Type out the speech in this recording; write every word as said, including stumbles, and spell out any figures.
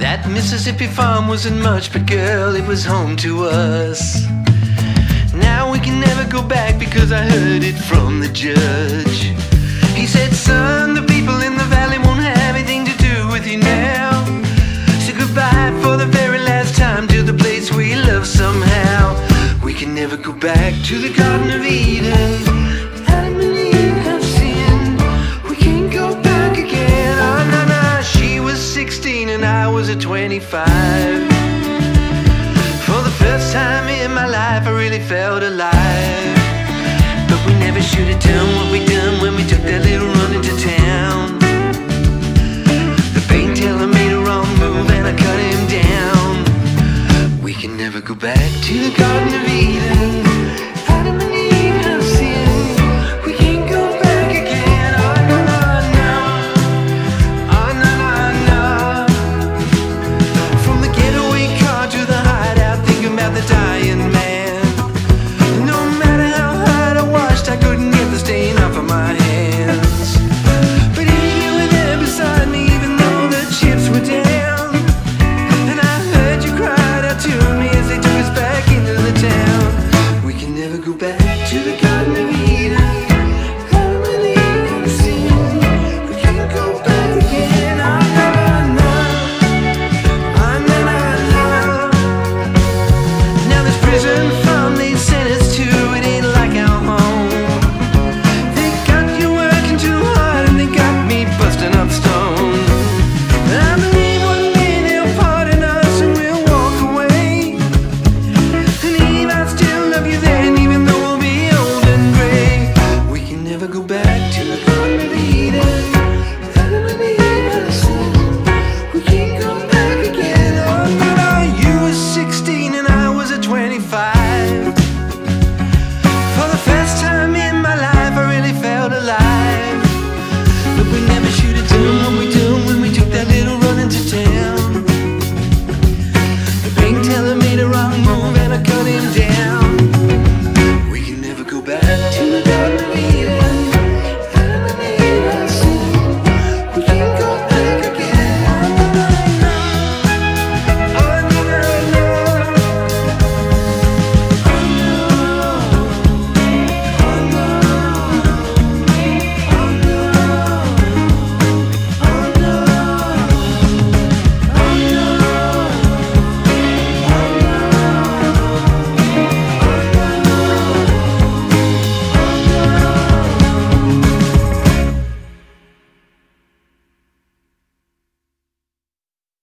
That Mississippi farm wasn't much, but girl, it was home to us. Now we can never go back because I heard it from the judge. He said, son, the people in the valley won't have anything to do with you now. So goodbye for the very last time to the place we love somehow. We can never go back to the Garden of Eden. Adam and Eve have sinned. We can't go back again. Oh, no, no. She was sixteen and I was a twenty-five. For the first time in my life I really felt alive. But we never should have done what we done.